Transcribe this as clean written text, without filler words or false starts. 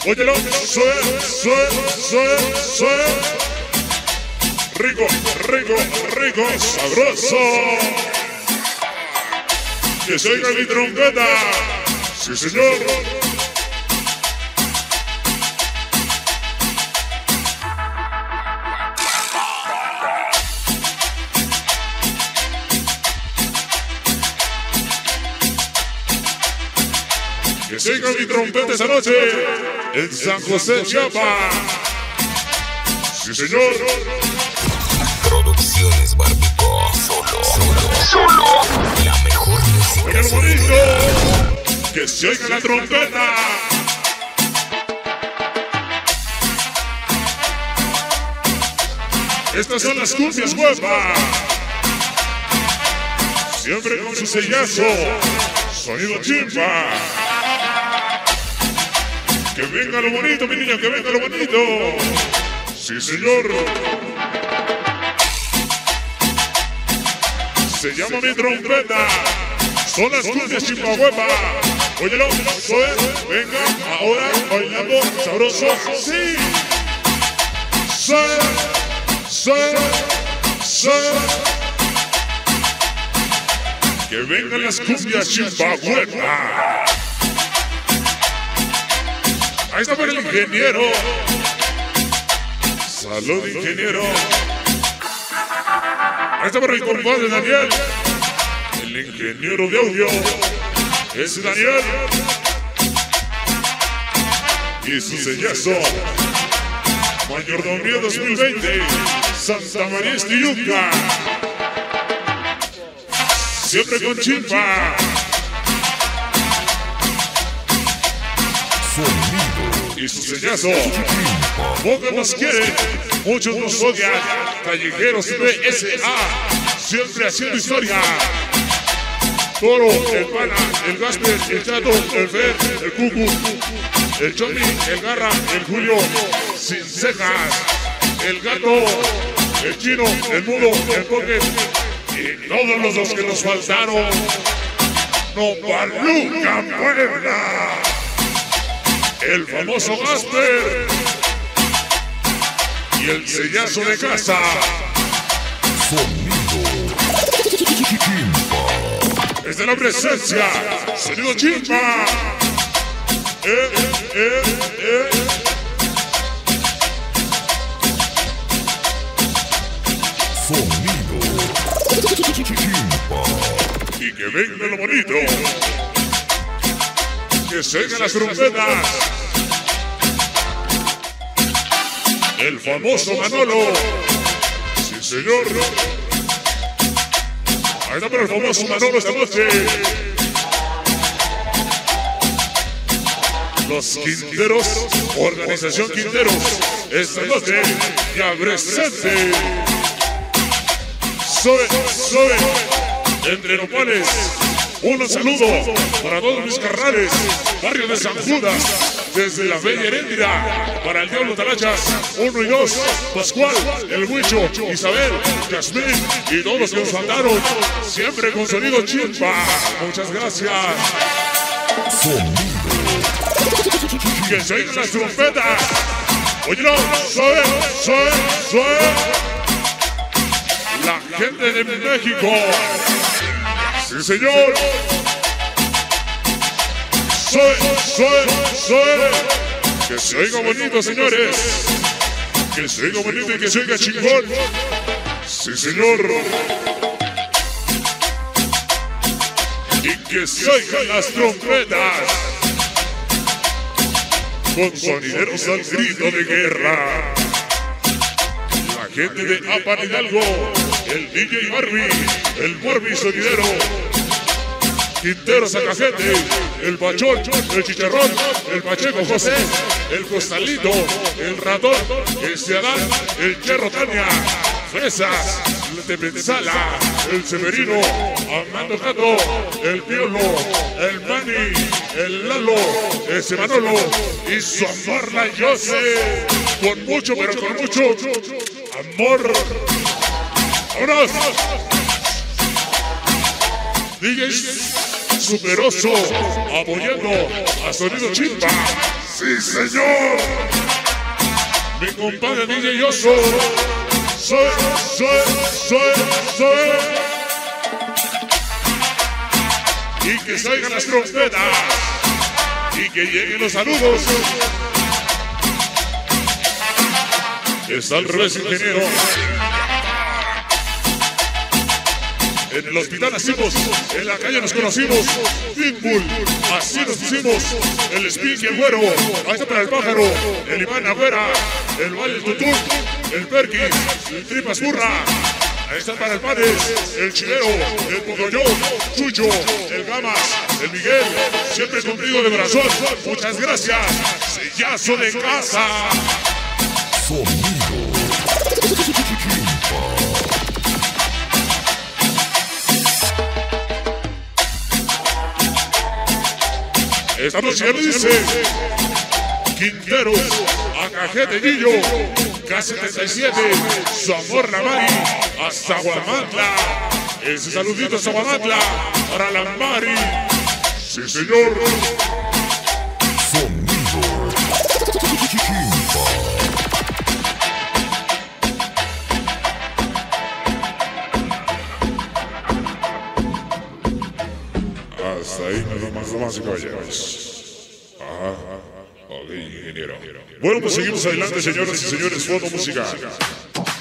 Óyelo, suave. Rico, sabroso. Que se oiga mi trompeta. Sí, señor. Que se oiga mi trompeta esa noche en San José, Chiapas. Sí, señor. Producciones Barbico. Solo. La mejor música. Oigan bonito. Que se oiga la trompeta. Estas son las cumbias guapas. Siempre con su sellazo. Sonido chimpa. Que venga lo bonito, mi niño, que venga lo bonito. Sí, señor. Se llama mi trompeta. Son las cumbias chimpahuepa. Óyelo, soy. Venga, ahora bailando sabroso. Sí. Soy. Que vengan las cumbias chimpahuepa. Ahí está por el ingeniero. Salud, ingeniero. Ahí está por el compadre Daniel. El ingeniero de audio es Daniel. Y su sellazo. Mayordomía 2020. Santa María Estiyuca. Siempre con chimpa. Y su sellazo. Pocos nos quieren, muchos nos odian. Callejeros BSA, siempre haciendo historia. Toro, el Pana, el Gasper, el Chato, el Fer, el Cucu, el Chomi, el Garra, el Julio, sin cejas, el Gato, el Chino, el Mudo, el Pocket y todos los que nos faltaron. Nopalunca, Puebla. El famoso Gasper y el sellazo de casa. Sonido chimpa. Es de la presencia. Sonido chimpa. Sonido chimpa. Y que venga lo bonito. Que se oigan las trompetas. El famoso Manolo. Sí, señor. Ahí está por el famoso Manolo esta noche. Los Quinteros, Organización Quinteros, esta noche ya presente. Soy entre nopales. Un saludo para todos mis carnales, barrio de San Judas, desde la Bella Heréndira, para el Diablo Talachas, 1 y 2, Pascual, el Huicho, Isabel, Yasmín y todos los que nos faltaron, siempre con sonido chimpa. Muchas gracias. Sonido. Que se oigan las trompetas. Óyelo, soy. La gente de México. Sí, señor. Soy. Que se oiga bonito, señores. Que se oiga bonito y que se oiga chingón. Sí, señor. Y que se oigan las trompetas. Con sonideros al grito de guerra. La gente de Apan Hidalgo. El DJ Barbie, el Morbi sonidero, Quintero Sacajete, el Pachón, el Chicharrón, el Pacheco José, el Costalito, el Ratón, el Ciadán, el Cherro Tania, Fresas, el Tepenzala, el Severino, Armando Jato, el Piolo, el Mani, el Lalo, ese Manolo y su amor la Yose, con mucho, pero con mucho amor. ¡Vámonos! DJs Superoso, apoyando a Sonido Chimpa. ¡Sí, señor! Mi compadre DJ Oso. Soy. Y que salgan las trompetas. Y que lleguen los saludos. Está al revés, ingeniero. En el hospital nacimos, en la calle nos conocimos. Pitbull, así nos hicimos. El Spink y el Güero, ahí está para el Pájaro. El Iván Agüera, el Valle Tutún, el Perkins, el Tripas Burra. Ahí está para el Panes, el Chilero, el Pocoyón, Chucho, el Gamas, el Miguel. Siempre contigo de corazón. Muchas gracias. Sellazo de casa. Sonido Chimpa. Esta noche me dice Quinteros, Acajete Guillo, K77, Zamorra Mari, hasta Guamantla. Ese saludito hasta Guamantla para la Mari. Sí, señor. Sonido Chimpa. Hasta ahí nada más, damas y caballeros. Ajá. Ok, ingeniero. Bueno, pues seguimos adelante, señoras y señores. Foto musical.